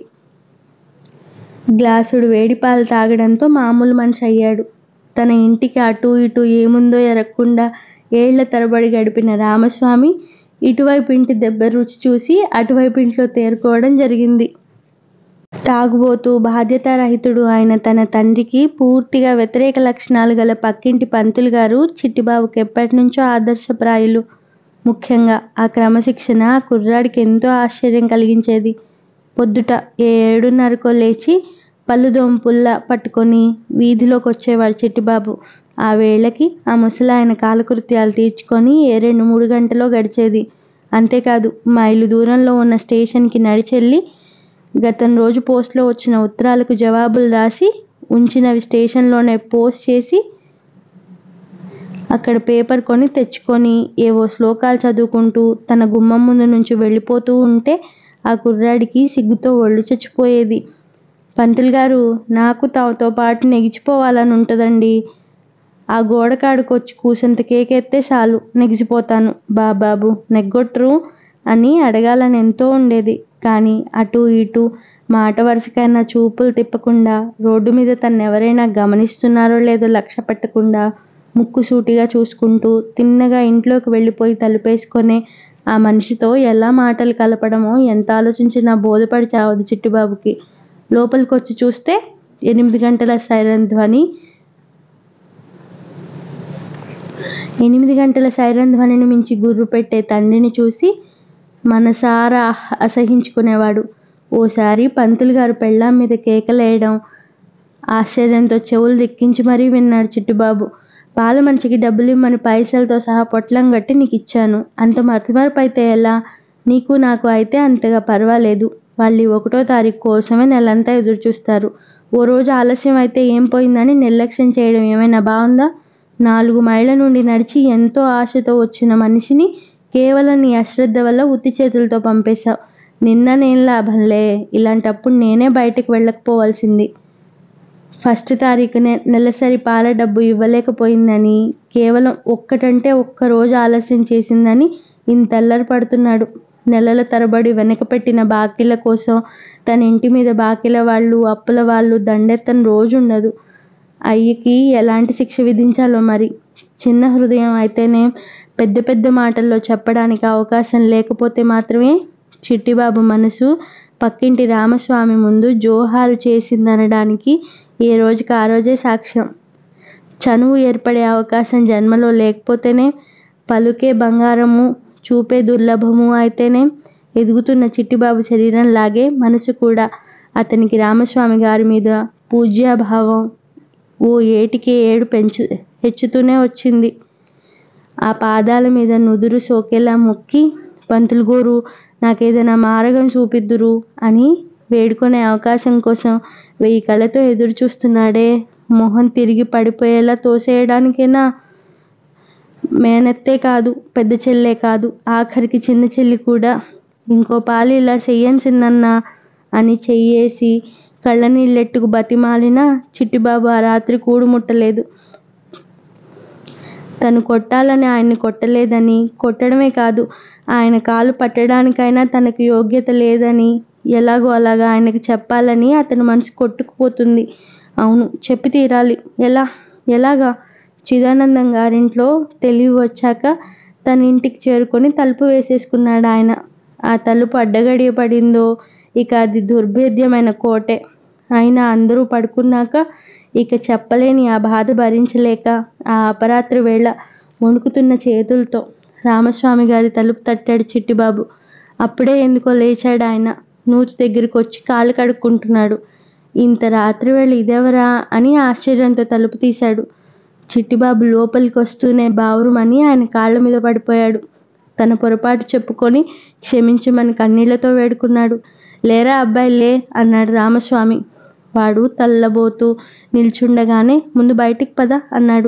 గ్లాసుడు వేడిపాలు తాగడంతో మామూలు మనిషి అయ్యాడు. తన ఇంటికి అటూ ఇటూ ఏముందో ఎరగకుండా ఏళ్ల తరబడి గడిపిన రామస్వామి ఇటువైపు ఇంటి దెబ్బ రుచి చూసి అటువైపు ఇంట్లో తేరుకోవడం జరిగింది. తాగుబోతూ బాధ్యతారహితుడు అయిన తన తండ్రికి పూర్తిగా వ్యతిరేక లక్షణాలు గల పక్కింటి పంతులు గారు చిట్టిబాబుకి ఎప్పటినుంచో ఆదర్శప్రాయులు. ముఖ్యంగా ఆ క్రమశిక్షణ ఆ కుర్రాడికి ఎంతో ఆశ్చర్యం కలిగించేది. పొద్దుట 7:30కో లేచి పళ్ళు దోంపుల్లా పట్టుకొని వీధిలోకి వచ్చేవాడు చిట్టిబాబు. ఆ వేళకి ఆ ముసలాయన కాలకృత్యాలు తీర్చుకొని 2-3 గంటలో గడిచేది. అంతేకాదు, మైలు దూరంలో ఉన్న స్టేషన్కి నడిచెళ్ళి గతం రోజు పోస్ట్లో వచ్చిన ఉత్తరాలకు జవాబులు రాసి ఉంచినవి స్టేషన్లోనే పోస్ట్ చేసి అక్కడ పేపర్ కొని తెచ్చుకొని ఏవో శ్లోకాలు చదువుకుంటూ తన గుమ్మం ముందు నుంచి వెళ్ళిపోతూ ఉంటే ఆ కుర్రాడికి సిగ్గుతో ఒళ్ళు చచ్చిపోయేది. పంతులు గారు, నాకు తాతో పాటు నెగిచిపోవాలని ఉంటుందండి. ఆ గోడకాడుకొచ్చి కూసంత కేకెత్తే చాలు నెగిసిపోతాను. బాబాబు నెగ్గొట్రు అని అడగాలని ఎంతో ఉండేది. కానీ అటూ ఇటూ మాట వరుసకైనా చూపులు తిప్పకుండా, రోడ్డు మీద తన్నెవరైనా గమనిస్తున్నారో లేదో లక్ష్య పెట్టకుండా ముక్కుసూటిగా చూసుకుంటూ తిన్నగా ఇంట్లోకి వెళ్ళిపోయి తలుపేసుకొనే ఆ మనిషితో ఎలా మాటలు కలపడమో ఎంత ఆలోచించినా బోధపడి చావదు చిట్టిబాబుకి. లోపలికొచ్చి చూస్తే 8 గంటల సైరన్ ధ్వని 8 గంటల సైరన్ ధ్వనిని మించి గుర్రు పెట్టే తండ్రిని చూసి మనసారా అసహించుకునేవాడు. ఓసారి పంతులు గారు పెళ్ళాం మీద కేకలేయడం ఆశ్చర్యంతో చెవులు దిక్కించి మరీ విన్నాడు చిట్టిబాబు. పాల మనిషికి డబ్బులిమ్మని పైసలతో సహా పొట్లం కట్టి నీకు ఇచ్చాను. అంత మతిమరుపు అయితే ఎలా? నీకు నాకు అయితే అంతగా పర్వాలేదు. వాళ్ళు 1వ తారీఖు కోసమే నెలంతా ఎదురు చూస్తారు. ఓ రోజు ఆలస్యం అయితే ఏం పోయిందని నిర్లక్ష్యం చేయడం ఏమైనా బాగుందా? 4 మైళ్ళ నుండి నడిచి ఎంతో ఆశతో వచ్చిన మనిషిని కేవలం నీ అశ్రద్ధ వల్ల ఉత్తి చేతులతో పంపేశావు. నిన్న నేను లాభంలే, ఇలాంటప్పుడు నేనే బయటకు వెళ్ళకపోవాల్సింది. ఫస్ట్ తారీఖునే నెలసరి పాల డబ్బు ఇవ్వలేకపోయిందని, కేవలం ఒక్కటంటే ఒక్కరోజు ఆలస్యం చేసిందని ఇంత అల్లరి పడుతున్నాడు. నెలల తరబడి వెనకపెట్టిన బాకీల కోసం తన ఇంటి మీద బాకీల వాళ్ళు, అప్పుల వాళ్ళు దండెత్తని రోజు ఉండదు. అయ్యకి ఎలాంటి శిక్ష విధించాలో మరి. చిన్న హృదయం అయితేనే పెద్ద పెద్ద మాటల్లో చెప్పడానికి అవకాశం లేకపోతే మాత్రమే చిట్టిబాబు మనసు పక్కింటి రామస్వామి ముందు జోహారు చేసిందనడానికి ఏ రోజుకి ఆ రోజే సాక్ష్యం. చనువు ఏర్పడే అవకాశం జన్మలో లేకపోతేనే, పలుకే బంగారము, చూపే దుర్లభము అయితేనే ఎదుగుతున్న చిట్టిబాబు శరీరం లాగే మనసు కూడా అతనికి రామస్వామి గారి మీద పూజ్యాభావం ఓ ఏటికి ఏడు హెచ్చుతూనే వచ్చింది. ఆ పాదాల మీద నుదురు సోకేలా మొక్కి, పంతులు గోరు నాకేదైనా మారగం చూపిద్దురు అని వేడుకునే అవకాశం కోసం 1000 కళ్ళతో ఎదురు చూస్తున్నాడే. మొహం తిరిగి పడిపోయేలా తోసేయడానికేనా? మేనత్తే కాదు, పెద్ద చెల్లే కాదు, ఆఖరికి చిన్న చెల్లి కూడా. ఇంకో పాలు ఇలా చెయ్యను చిన్నన్నా అని చెయ్యేసి కళ్ళనీళ్ళెట్టుకు బతిమాలినా చిట్టిబాబు ఆ రాత్రి కూడు ముట్టలేదు. తను కొట్టాలని ఆయన్ని కొట్టలేదని, కొట్టడమే కాదు ఆయన కాలు పట్టడానికైనా తనకు యోగ్యత లేదని ఎలాగో అలాగా ఆయనకి చెప్పాలని అతని మనసు కొట్టుకుపోతుంది. అవును, చెప్పి తీరాలి. ఎలాగా? చిదానందం గారింట్లో తెలివి వచ్చాక తన ఇంటికి చేరుకొని తలుపు వేసేసుకున్నాడు ఆయన. ఆ తలుపు అడ్డగడియ పడిందో ఇక అది దుర్భేద్యమైన కోటే. అయినా అందరూ పడుకున్నాక ఇక చెప్పలేని ఆ బాధ భరించలేక ఆ అపరాత్రి వేళ వణుకుతున్న చేతులతో రామస్వామి గారి తలుపు తట్టాడు చిట్టిబాబు. అప్పుడే ఎందుకో లేచాడు ఆయన. నూతి దగ్గరికి వచ్చి కాళ్ళు కడుక్కుంటున్నాడు. ఇంత రాత్రి వేళ ఇదెవరా అని ఆశ్చర్యంతో తలుపు తీశాడు. చిట్టిబాబు లోపలికి వస్తూనే బావురుమని ఆయన కాళ్ళ మీద పడిపోయాడు. తన పొరపాటు చెప్పుకొని క్షమించమని కన్నీళ్లతో వేడుకున్నాడు. లేరా అబ్బాయి లే అన్నాడు రామస్వామి. వాడు తల్లబోతూ నిల్చుండగానే ముందు బయటికి పద అన్నాడు.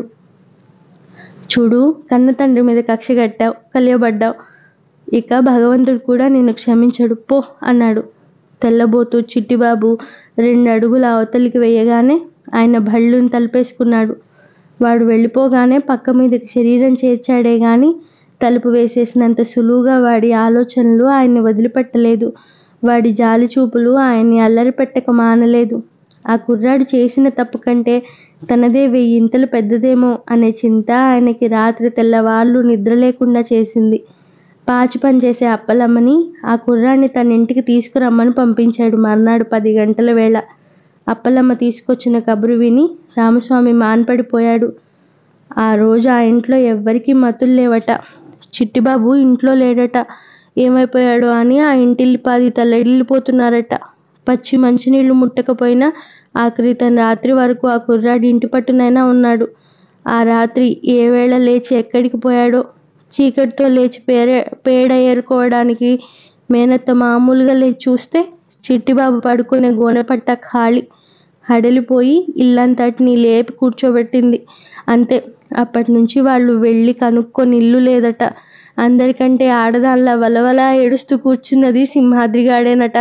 చూడు, కన్న తండ్రి మీద కక్ష కట్టావు, కలియబడ్డావు. ఇక భగవంతుడు కూడా నిన్ను క్షమించడు పో అన్నాడు. తెల్లబోతూ చిట్టిబాబు 2 అడుగులు అవతలికి వేయగానే ఆయన భళ్ళుని తలుపేసుకున్నాడు. వాడు వెళ్ళిపోగానే పక్క మీదకి శరీరం చేర్చాడే గాని తలుపు వేసేసినంత సులువుగా వాడి ఆలోచనలు ఆయన్ని వదిలిపెట్టలేదు. వాడి జాలి చూపులు ఆయన్ని అల్లరి పెట్టక మానలేదు. ఆ కుర్రాడు చేసిన తప్పు కంటే తనదే 1000 ఇంతలు పెద్దదేమో అనే చింత ఆయనకి రాత్రి తెల్లవార్లు నిద్ర లేకుండా చేసింది. పాచి పనిచేసే అప్పలమ్మని ఆ కుర్రాడిని తన ఇంటికి తీసుకురమ్మని పంపించాడు. మర్నాడు 10 గంటల వేళ అప్పలమ్మ తీసుకొచ్చిన కబురు విని రామస్వామి మాన్పడిపోయాడు. ఆ రోజు ఆ ఇంట్లో ఎవ్వరికీ మతులు లేవట. చిట్టిబాబు ఇంట్లో లేడట. ఏమైపోయాడో అని ఆ ఇంటిల్లిపాది తల్లడిల్లిపోతున్నారట. పచ్చి మంచినీళ్లు ముట్టకపోయినా ఆఖరి తన రాత్రి వరకు ఆ కుర్రాడి ఇంటి పట్టునైనా ఉన్నాడు. ఆ రాత్రి ఏ వేళ లేచి ఎక్కడికి పోయాడో. చీకటితో లేచి పేడ ఏరుకోవడానికి మేనత్త మామూలుగా లేచి చూస్తే చిట్టిబాబు పడుకునే గోనెపట్ట ఖాళీ. హడలిపోయి ఇల్లంతటినీ లేపి కూర్చోబెట్టింది. అంతే. అప్పటి నుంచి వాళ్ళు వెళ్ళి కనుక్కొని ఇల్లు లేదట. అందరికంటే ఆడదానిలా వలవలా ఏడుస్తూ కూర్చున్నది సింహాద్రిగాడేనట.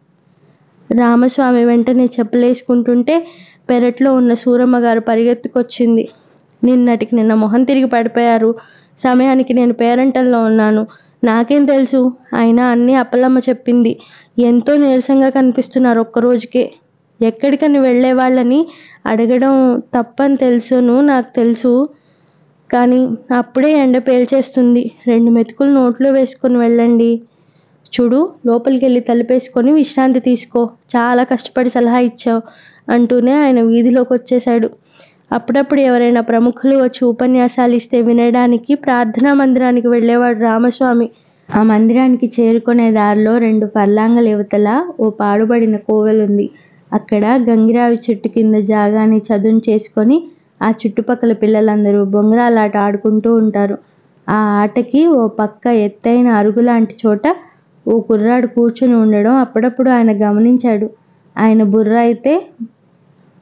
రామస్వామి వెంటనే చెప్పలేసుకుంటుంటే పెరట్లో ఉన్న సూరమ్మగారు పరిగెత్తుకొచ్చింది. నిన్నటికి నిన్న మొహం తిరిగి పడిపోయారు. సమయానికి నేను పేరంటంలో ఉన్నాను. నాకేం తెలుసు? అయినా అన్నీ అప్పలమ్మ చెప్పింది. ఎంతో నీరసంగా కనిపిస్తున్నారు ఒక్కరోజుకే. ఎక్కడికని వెళ్ళే వాళ్ళని అడగడం తప్పని తెలుసును, నాకు తెలుసు. కానీ అప్పుడే ఎండ పేల్చేస్తుంది. 2 మెతుకులు నోట్లో వేసుకొని వెళ్ళండి. చూడు, లోపలికి వెళ్ళి తలుపేసుకొని విశ్రాంతి తీసుకో. చాలా కష్టపడి సలహా ఇచ్చావు అంటూనే ఆయన వీధిలోకి వచ్చేశాడు. అప్పుడప్పుడు ఎవరైనా ప్రముఖులు వచ్చి ఉపన్యాసాలు ఇస్తే వినడానికి ప్రార్థనా మందిరానికి వెళ్ళేవాడు రామస్వామి. ఆ మందిరానికి చేరుకునే దారిలో 2 ఫర్లాంగుల యువతల ఓ పాడుబడిన కోవెలుంది. అక్కడ గంగిరావి చెట్టు కింద జాగాని చదును చేసుకొని ఆ చుట్టుపక్కల పిల్లలందరూ బొంగరాలాట ఆడుకుంటూ ఉంటారు. ఆ ఆటకి ఓ పక్క ఎత్తైన అరుగులాంటి చోట ఓ కుర్రాడు కూర్చుని ఉండడం అప్పుడప్పుడు ఆయన గమనించాడు. ఆయన బుర్ర అయితే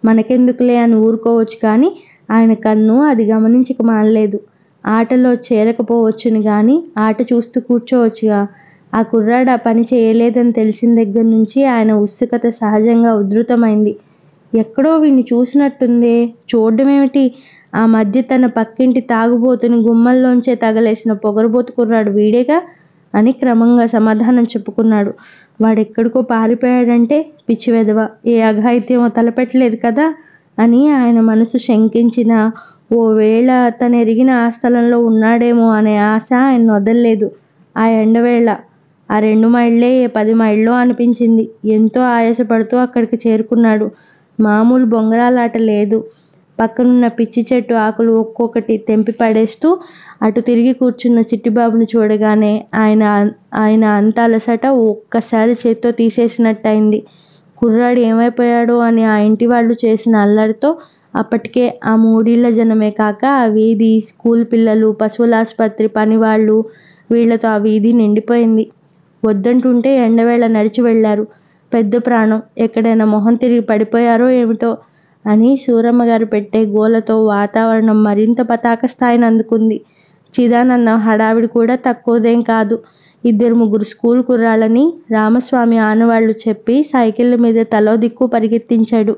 మనకెందుకులే అని ఊరుకోవచ్చు, కానీ ఆయన కన్ను అది గమనించక మానలేదు. ఆటలో చేరకపోవచ్చును గాని ఆట చూస్తూ కూర్చోవచ్చుగా. ఆ కుర్రాడు ఆ పని చేయలేదని తెలిసిన దగ్గర నుంచి ఆయన ఉత్సుకత సహజంగా ఉధృతమైంది. ఎక్కడో వీణ్ణి చూసినట్టుందే, చూడ్డమేమిటి, ఆ మధ్య తన పక్కింటి తాగుబోతుని గుమ్మల్లోంచే తగలేసిన పొగరుబోతు కుర్రాడు వీడేగా అని క్రమంగా సమాధానం చెప్పుకున్నాడు. వాడెక్కడికో పారిపోయాడంటే పిచ్చి వెధవ, ఏ అఘాయిత్యమో తలపెట్టలేదు కదా అని ఆయన మనసు శంకించిన ఓ వేళ తనెరిగిన ఆ స్థలంలో ఉన్నాడేమో అనే ఆశ ఆయన వదల్లేదు. ఆ ఎండవేళ ఆ 2 మైళ్ళే 10 మైళ్ళో అనిపించింది. ఎంతో ఆయాసపడుతూ అక్కడికి చేరుకున్నాడు. మామూలు బొంగరాలాట లేదు. పక్కనున్న పిచ్చి చెట్టు ఆకులు ఒక్కొక్కటి తెంపి పడేస్తూ అటు తిరిగి కూర్చున్న చిట్టిబాబును చూడగానే ఆయన అంత అలసట ఒక్కసారి చేత్తో తీసేసినట్టయింది. కుర్రాడు ఏమైపోయాడో అని ఆ ఇంటి వాళ్ళు చేసిన అల్లరితో అప్పటికే ఆ 3 ఇళ్ల జనమే కాక ఆ వీధి, స్కూల్ పిల్లలు, పశువులాస్పత్రి పనివాళ్ళు, వీళ్లతో ఆ వీధి నిండిపోయింది. వద్దంటుంటే ఎండవేళ నడిచి వెళ్లారు. పెద్ద ప్రాణం, ఎక్కడైనా మొహం తిరిగి పడిపోయారో ఏమిటో అని సూరమ్మగారు పెట్టే గోలతో వాతావరణం మరింత పతాక స్థాయిని అందుకుంది. చిదానందం హడావిడి కూడా తక్కువదేం కాదు. 2-3 స్కూల్ కుర్రాళ్ళని రామస్వామి ఆనవాళ్లు చెప్పి సైకిళ్ల మీద తలో దిక్కు పరిగెత్తించాడు.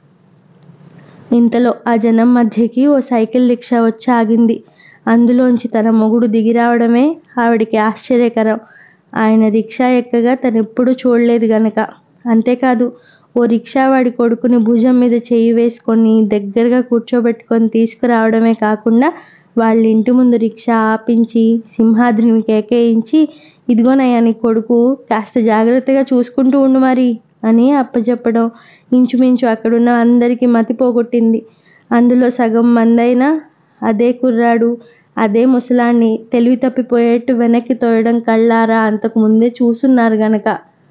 ఇంతలో ఆ జనం మధ్యకి ఓ సైకిల్ రిక్షా వచ్చి ఆగింది. అందులోంచి తన మొగుడు దిగిరావడమే ఆవిడికి ఆశ్చర్యకరం. ఆయన రిక్షా ఎక్కగా తనెప్పుడూ చూడలేదు గనక. అంతేకాదు, ఓ రిక్షావాడి కొడుకుని భుజం మీద చెయ్యి వేసుకొని దగ్గరగా కూర్చోబెట్టుకొని తీసుకురావడమే కాకుండా వాళ్ళ ఇంటి ముందు రిక్షా ఆపించి సింహాద్రిని కేకేయించి, ఇదిగోనయ్యా నీ కొడుకు, కాస్త జాగ్రత్తగా చూసుకుంటూ ఉండు మరి అని అప్పచెప్పడం ఇంచుమించు అక్కడున్న అందరికీ మతి పోగొట్టింది. అందులో సగం మందైనా అదే కుర్రాడు, అదే ముసలాన్ని తెలివి తప్పిపోయేట్టు వెనక్కి తోయడం కళ్ళారా అంతకు ముందే చూసున్నారు గనక.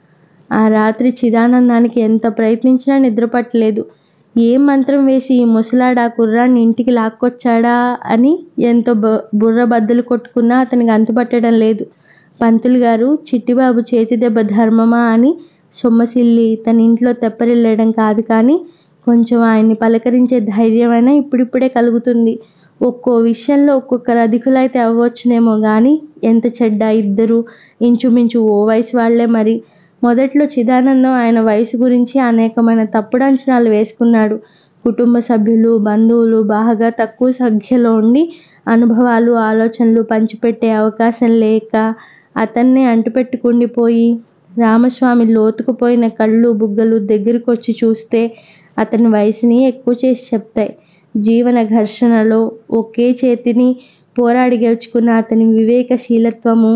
ఆ రాత్రి చిదానందానికి ఎంత ప్రయత్నించినా నిద్రపట్టలేదు. ఏం మంత్రం వేసి ఈ ముసలాడు ఆ కుర్రాన్ని ఇంటికి లాక్కొచ్చాడా అని ఎంతో బుర్ర బద్దలు కొట్టుకున్నా అతనికి అంతుపట్టడం లేదు. పంతులు గారు చిట్టిబాబు చేతి దెబ్బ ధర్మమా అని సొమ్మసిల్లి తన ఇంట్లో తెప్పరిల్లడం కాదు, కానీ కొంచెం ఆయన్ని పలకరించే ధైర్యమైనా ఇప్పుడిప్పుడే కలుగుతుంది. ఒక్కో విషయంలో ఒక్కొక్కరు అధికులైతే అవ్వచ్చునేమో గాని ఎంత చెడ్డ, ఇద్దరు ఇంచుమించు ఓ వయసు వాళ్లే మరి. మొదట్లో చిదానందం ఆయన వయసు గురించి అనేకమైన తప్పుడు అంచనాలు వేసుకున్నాడు. కుటుంబ సభ్యులు, బంధువులు బాగా తక్కువ సంఖ్యలో ఉండి అనుభవాలు, ఆలోచనలు పంచిపెట్టే అవకాశం లేక అతన్నే అంటుపెట్టుకుండిపోయి రామస్వామి లోతుకుపోయిన కళ్ళు బుగ్గలు దగ్గరకొచ్చి చూస్తే అతని వయసుని ఎక్కువ చేసి చెప్తాయి. జీవన ఘర్షణలో ఒకే చేతిని పోరాడి గెలుచుకున్న అతని వివేకశీలత్వము,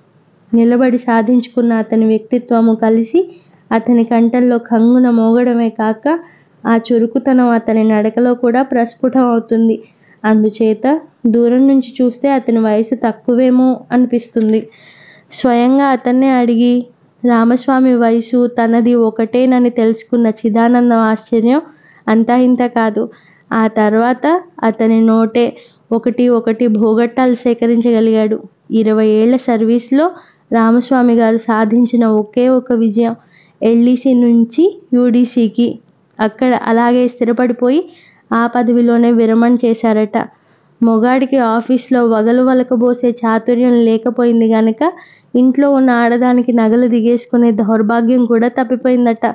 నిలబడి సాధించుకున్న అతని వ్యక్తిత్వము కలిసి అతని కంఠంలో కంగున మోగడమే కాక ఆ చురుకుతనం అతని నడకలో కూడా ప్రస్ఫుటం అవుతుంది. అందుచేత దూరం నుంచి చూస్తే అతని వయసు తక్కువేమో అనిపిస్తుంది. స్వయంగా అతన్నే అడిగి రామస్వామి వయసు తనది ఒకటేనని తెలుసుకున్న చిదానందం ఆశ్చర్యం అంతా ఇంత కాదు. ఆ తర్వాత అతని నోటే ఒకటి భోగట్టాలు సేకరించగలిగాడు. 20 ఏళ్ల సర్వీసులో రామస్వామి గారు సాధించిన ఒకే ఒక విజయం ఎల్డీసీ నుంచి యూడీసీకి. అక్కడ అలాగే స్థిరపడిపోయి ఆ పదవిలోనే విరమణ చేశారట. మొగాడికి ఆఫీసులో వగలు వలకబోసే చాతుర్యం లేకపోయింది గనక ఇంట్లో ఉన్న ఆడదానికి నగలు దిగేసుకునే దౌర్భాగ్యం కూడా తప్పిపోయిందట.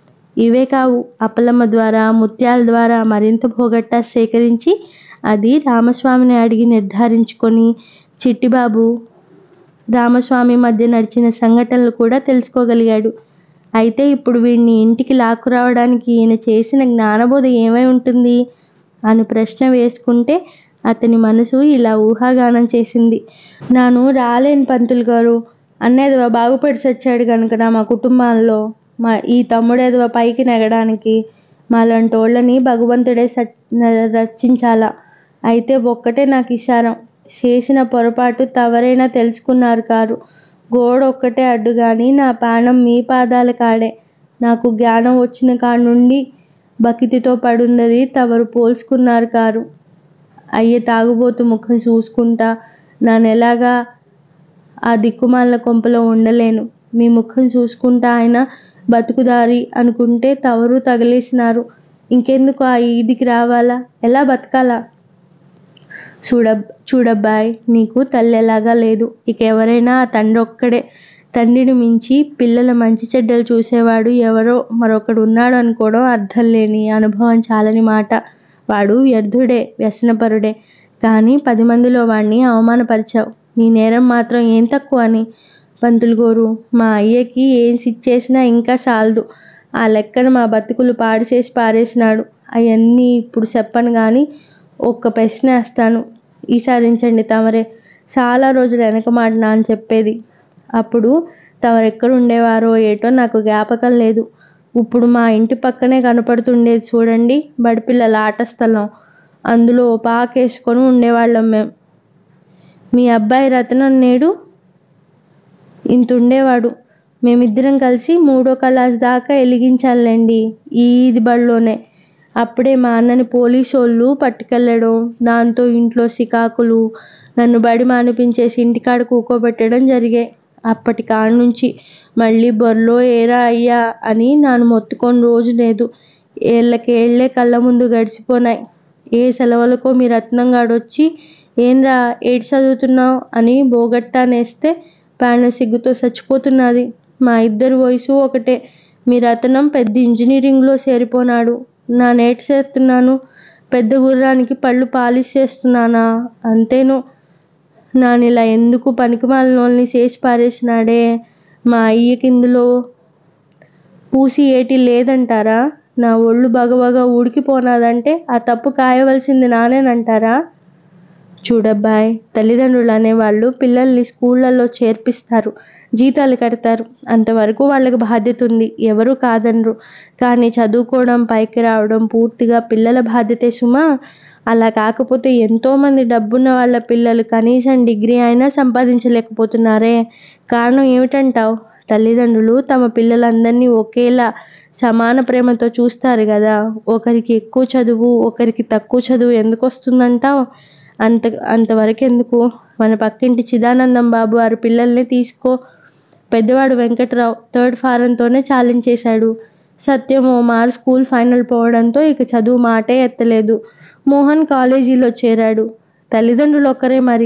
ఇవే కావు, అప్పలమ్మ ద్వారా, ముత్యాల ద్వారా మరింత భోగట్టా సేకరించి అది రామస్వామిని అడిగి నిర్ధారించుకొని చిట్టిబాబు, రామస్వామి మధ్య నడిచిన సంఘటనలు కూడా తెలుసుకోగలిగాడు. అయితే ఇప్పుడు వీడిని ఇంటికి లాక్కురావడానికి ఈయన చేసిన జ్ఞానబోధ ఏమై ఉంటుంది అని ప్రశ్న వేసుకుంటే అతని మనసు ఇలా ఊహాగానం చేసింది. నాను రాలేను పంతులు గారు, అన్నేదవ బాగుపడి సచ్చాడు గనుక మా కుటుంబాల్లో ఈ తమ్ముడేదవ పైకి నెగడానికి మాలాంటోళ్ళని భగవంతుడే రచించాలా. అయితే ఒక్కటే నాకు ఇశారం, చేసిన పొరపాటు తవరైనా తెలుసుకున్నారు కారు. గోడ ఒక్కటే అడ్డుగాని నా ప్రాణం మీ పాదాల కాడే. నాకు జ్ఞానం వచ్చిన కాడ్నుండి బకితితో పడుందది తవరు పోల్చుకున్నారు కారు. అయ్యే తాగుబోతు ముఖం చూసుకుంటా నానెలాగా ఆ దిక్కుమాల కొంపలో ఉండలేను. మీ ముఖం చూసుకుంటా ఆయన బతుకుదారి అనుకుంటే తవరు తగలేసినారు. ఇంకెందుకు ఆ ఈదికి రావాలా? ఎలా బతకాలా? చూడబ్బాయ్, నీకు తల్లి ఎలాగా లేదు. ఇక ఎవరైనా ఆ తండ్రి ఒక్కడే. తండ్రిని మించి పిల్లల మంచి చెడ్డలు చూసేవాడు ఎవరో మరొకడు ఉన్నాడు అనుకోవడం అర్థం లేని, అనుభవం చాలని మాట. వాడు వ్యర్థుడే, వ్యసనపరుడే. కానీ 10 మందిలో వాణ్ణి అవమానపరిచావు. నీ నేరం మాత్రం ఏం తక్కువ అని? పంతులు గోరు, మా అయ్యకి ఏం సిచ్చేసినా ఇంకా సాలదు. ఆ లెక్కన మా బతుకులు పాడు చేసి పారేసినాడు. అవన్నీ ఇప్పుడు చెప్పను గాని ఒక్క ప్రశ్న వేస్తాను, ఈసారించండి తమరే. చాలా రోజులు వెనక మాట నాన్న చెప్పేది. అప్పుడు తమరెక్కడ ఉండేవారో ఏటో నాకు జ్ఞాపకం లేదు. ఇప్పుడు మా ఇంటి పక్కనే కనపడుతుండేది చూడండి బడిపిల్లల ఆట స్థలం. అందులో పాకేసుకొని ఉండేవాళ్ళం మేం. మీ అబ్బాయి రతనం నేడు ఇంతుండేవాడు. మేమిద్దరం కలిసి 3వ క్లాస్ దాకా ఎలిగించాలండి ఈ ఈది బడిలోనే. అప్పుడే మా అన్నని పోలీసోళ్ళు పట్టుకెళ్ళడం, దాంతో ఇంట్లో సికాకులు, నన్ను బడి మానిపించేసి ఇంటికాడ కూకోబెట్టడం జరిగాయి. అప్పటి కాడి నుంచి మళ్ళీ బొర్లో ఏరా అయ్యా అని నన్ను మొత్తుకొని రోజు లేదు. ఏళ్ళకేళ్లే కళ్ళ ముందు గడిచిపోనాయి. ఏ సెలవులకో మీ రత్నంగాడొచ్చి ఏంరా ఏటి చదువుతున్నావు అని బోగట్టానేస్తే ప్రాణ సిగ్గుతో చచ్చిపోతున్నది. మా ఇద్దరు వయసు ఒకటే. మీ రతనం పెద్ద ఇంజనీరింగ్లో చేరిపోనాడు. నా నేటి చేస్తున్నాను. పెద్ద గుర్రానికి పళ్ళు పాలిష్ చేస్తున్నానా? అంతేను. నానిలా ఎందుకు పనికిమాలినోళ్ళని చేసి పారేసినాడే. మా అయ్యకి ఇందులో పూసి ఏటి లేదంటారా? నా ఒళ్ళు బగబగా ఉడికిపోనాదంటే ఆ తప్పు కాయవలసింది నానేనంటారా? చూడబ్బాయ్, తల్లిదండ్రులు అనేవాళ్ళు పిల్లల్ని స్కూళ్ళల్లో చేర్పిస్తారు, జీతాలు కడతారు. అంతవరకు వాళ్ళకి బాధ్యత ఉంది, ఎవరూ కాదనరు. కానీ చదువుకోవడం, పైకి రావడం పూర్తిగా పిల్లల బాధ్యతే సుమా. అలా కాకపోతే ఎంతోమంది డబ్బున్న వాళ్ళ పిల్లలు కనీసం డిగ్రీ అయినా సంపాదించలేకపోతున్నారే. కారణం ఏమిటంటావు? తల్లిదండ్రులు తమ పిల్లలందరినీ ఒకేలా సమాన ప్రేమతో చూస్తారు కదా. ఒకరికి ఎక్కువ చదువు, ఒకరికి తక్కువ చదువు ఎందుకు వస్తుందంటావు? అంతవరకెందుకు? మన పక్కింటి చిదానందం బాబు వారి పిల్లల్ని తీసుకో. పెద్దవాడు వెంకట్రావు 3rd ఫారంతోనే చాలించేశాడు. సత్యం ఓ మారు స్కూల్ ఫైనల్ పోవడంతో ఇక చదువు మాటే ఎత్తలేదు. మోహన్ కాలేజీలో చేరాడు. తల్లిదండ్రులు ఒక్కరే మరి.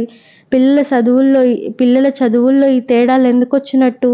పిల్లల చదువుల్లో ఈ తేడాలు ఎందుకు వచ్చినట్టు?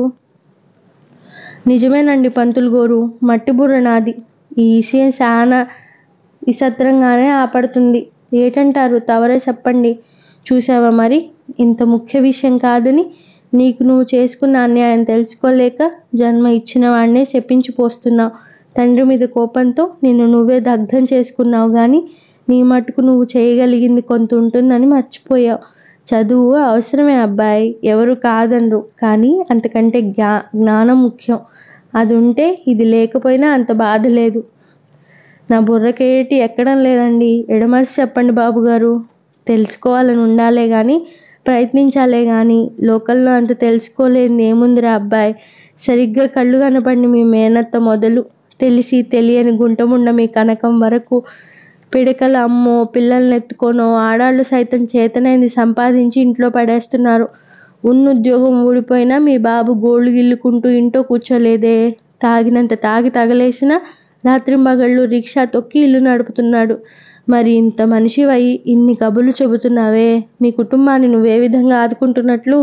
నిజమేనండి పంతులు గోరు, మట్టి బుర్ర నాది. ఈ విషయం చాలా విచిత్రంగానే ఆపడుతుంది. ఏటంటారు? తవరే చెప్పండి. చూసావా మరి, ఇంత ముఖ్య విషయం కాదని నీకు నువ్వు చేసుకున్న అన్యాయం తెలుసుకోలేక జన్మ ఇచ్చిన వాడినే శపించిపోస్తున్నావు. తండ్రి మీద కోపంతో నిన్ను నువ్వే దగ్ధం చేసుకున్నావు గాని నీ మట్టుకు నువ్వు చేయగలిగింది కొంత ఉంటుందని మర్చిపోయావు. చదువు అవసరమే అబ్బాయి, ఎవరు కాదనరు. కానీ అంతకంటే జ్ఞానం ముఖ్యం. అది ఉంటే ఇది లేకపోయినా అంత బాధ లేదు. నా బుర్రకేటి ఎక్కడం లేదండి. ఎడమర్చి చెప్పండి బాబుగారు. తెలుసుకోవాలని ఉండాలే కానీ ప్రయత్నించాలే కానీ లోకల్లో అంత తెలుసుకోలేనిది ఏముందిరా అబ్బాయి. సరిగ్గా కళ్ళు కనపడి మీ మేనత్త మొదలు తెలిసి తెలియని గుంటముండ మీ కనకం వరకు పిడకల అమ్మో పిల్లల్ని ఎత్తుకోనో ఆడాళ్ళు సైతం చేతనైంది సంపాదించి ఇంట్లో పడేస్తున్నారు. ఉన్న ఉద్యోగం ఊడిపోయినా మీ బాబు గోళ్ళు గిల్లుకుంటూ ఇంట్లో కూర్చోలేదే. తాగినంత తాగి తగలేసినా రాత్రింబగళ్ళు రిక్షా తొక్కి ఇల్లు నడుపుతున్నాడు. మరి ఇంత మనిషివై ఇన్ని కబుర్లు చెబుతున్నావే, మీ కుటుంబాన్ని నువ్వే విధంగా ఆదుకుంటున్నట్లు?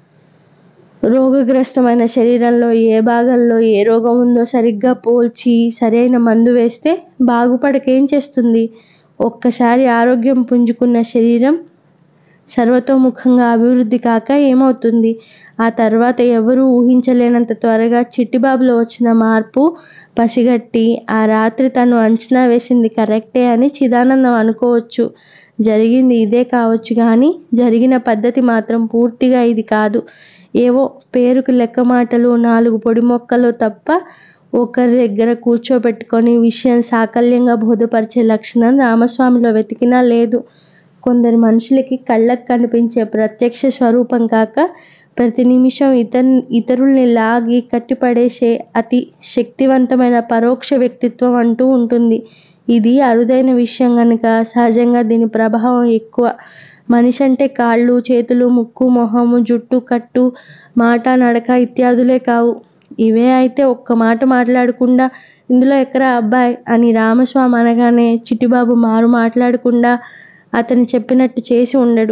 రోగగ్రస్తమైన శరీరంలో ఏ భాగంలో ఏ రోగం ఉందో సరిగ్గా పోల్చి సరైన మందు వేస్తే బాగుపడకేం చేస్తుంది? ఒక్కసారి ఆరోగ్యం పుంజుకున్న శరీరం సర్వతోముఖంగా అభివృద్ధి కాక ఏమవుతుంది? ఆ తర్వాత ఎవరూ ఊహించలేనంత త్వరగా చిట్టిబాబులో వచ్చిన మార్పు పసిగట్టి ఆ రాత్రి తను అంచనా వేసింది కరెక్టే అని చిదానందం అనుకోవచ్చు. జరిగింది ఇదే కావచ్చు కానీ జరిగిన పద్ధతి మాత్రం పూర్తిగా ఇది కాదు. ఏవో పేరుకు లెక్క మాటలు, 4 పొడి మొక్కలు తప్ప ఒకరి దగ్గర కూర్చోబెట్టుకొని విషయం సాకల్యంగా బోధపరిచే లక్షణం రామస్వామిలో వెతికినా లేదు. కొందరు మనుషులకి కళ్ళకు కనిపించే ప్రత్యక్ష స్వరూపం కాక ప్రతి నిమిషం ఇతరుల్ని లాగి కట్టిపడేసే అతి శక్తివంతమైన పరోక్ష వ్యక్తిత్వం అంటూ ఉంటుంది. ఇది అరుదైన విషయం గనుక సహజంగా దీని ప్రభావం ఎక్కువ. మనిషి అంటే కాళ్ళు, చేతులు, ముక్కు, మొహము, జుట్టు, కట్టు, మాట, నడక ఇత్యాదులే కావు. ఇవే అయితే ఒక్క మాట మాట్లాడకుండా ఇందులో ఎక్కరా అబ్బాయి అని రామస్వామి అనగానే చిట్టిబాబు మారు మాట్లాడకుండా అతను చెప్పినట్టు చేసి ఉండడు.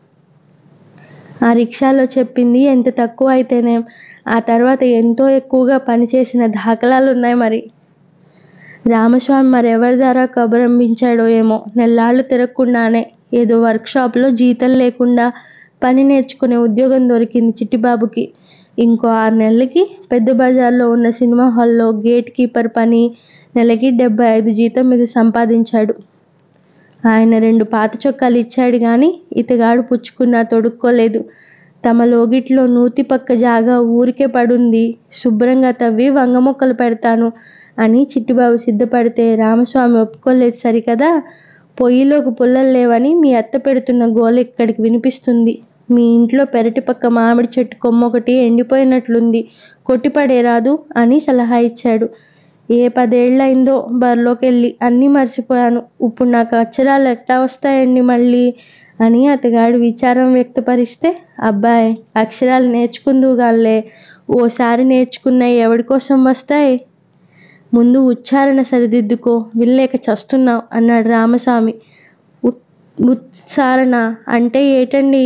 ఆ రిక్షాలో చెప్పింది ఎంత తక్కువ అయితేనేం ఆ తర్వాత ఎంతో ఎక్కువగా పనిచేసిన దాఖలాలు ఉన్నాయి. మరి రామస్వామి మరెవరి ద్వారా కబురంపించాడో ఏమో, నెల్లాళ్ళు తిరగకుండానే ఏదో వర్క్షాప్లో జీతం లేకుండా పని నేర్చుకునే ఉద్యోగం దొరికింది చిట్టిబాబుకి. ఇంకో 6 నెలలకి పెద్ద బజార్లో ఉన్న సినిమా హాల్లో గేట్ కీపర్ పని, నెలకి 75 జీతం మీద సంపాదించాడు. ఆయన 2 పాత చొక్కాలు ఇచ్చాడు గాని ఇతగాడు పుచ్చుకున్నా తొడుక్కోలేదు. తమ లోగిట్లో నూతి పక్క జాగా ఊరికే పడుంది, శుభ్రంగా తవ్వి వంగ మొక్కలు పెడతాను అని చిట్టిబాబు సిద్ధపడితే రామస్వామి ఒప్పుకోలేదు సరికదా. పొయ్యిలోకి పుల్లలు లేవని మీ అత్త పెడుతున్న గోల ఇక్కడికి వినిపిస్తుంది. మీ ఇంట్లో పెరటి పక్క మామిడి చెట్టు కొమ్మొకటి ఎండిపోయినట్లుంది, కొట్టిపడేరాదు అని సలహా ఇచ్చాడు. ఏ 10 ఏళ్ళయిందో బరిలోకెళ్ళి, అన్నీ మర్చిపోయాను. ఇప్పుడు నాకు అక్షరాలు ఎట్లా వస్తాయండి మళ్ళీ అని అతగాడు విచారం వ్యక్తపరిస్తే, అబ్బాయి అక్షరాలు నేర్చుకుందువుగాలే, ఓసారి నేర్చుకున్నాయి ఎవడి కోసం వస్తాయి, ముందు ఉచ్చారణ సరిదిద్దుకో, వినలేక చస్తున్నావు అన్నాడు రామస్వామి. ఉచ్చారణ అంటే ఏటండి?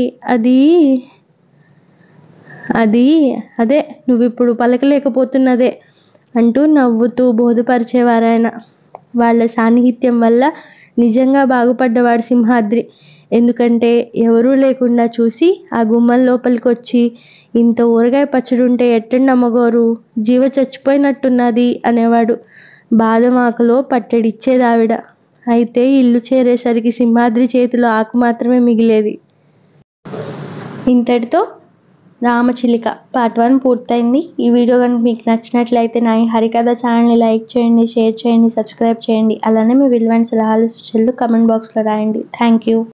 అది అదే నువ్విప్పుడు పలకలేకపోతున్నదే అంటూ నవ్వుతూ బోధపరిచేవారాయన. వాళ్ళ సాన్నిహిత్యం వల్ల నిజంగా బాగుపడ్డవాడు సింహాద్రి. ఎందుకంటే ఎవరూ లేకుండా చూసి ఆ గుమ్మం లోపలికొచ్చి, ఇంత ఊరగాయ పచ్చడుంటే ఎట్టండి అమ్మగోరు, జీవ చచ్చిపోయినట్టున్నది అనేవాడు. బాదమాకులో పట్టెడిచ్చేదావిడ. అయితే ఇల్లు చేరేసరికి సింహాద్రి చేతిలో ఆకు మాత్రమే మిగిలేది. ఇంతటితో రామచిలుక పార్ట్ 1 పూర్తయింది. ఈ వీడియో కనుక మీకు నచ్చినట్లయితే నా ఈ హరికథ ఛానల్ని లైక్ చేయండి, షేర్ చేయండి, సబ్స్క్రైబ్ చేయండి. అలానే మీ విలువైన సలహాలు సూచనలు కమెంట్ బాక్స్లో రాయండి. Thank you.